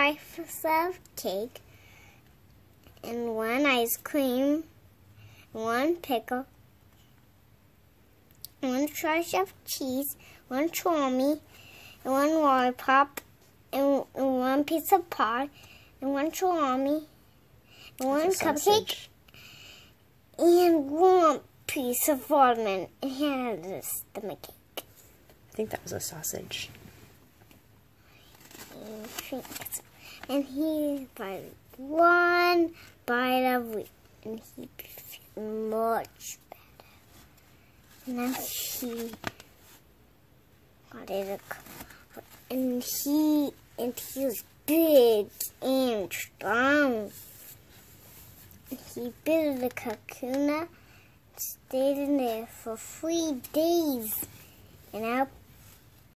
slice of cake, and 1 ice cream, 1 pickle, 1 slice of cheese, 1 salami, and 1 lollipop, and 1 piece of pie, and 1 salami, and 1 cupcake, and 1 piece of watermelon. And here is the stomach cake. I think that was a sausage. And he bites 1 bite of wheat, and he feels much better. Now he got it, and he's big and strong. And he built the cocoon, stayed in there for 3 days, and out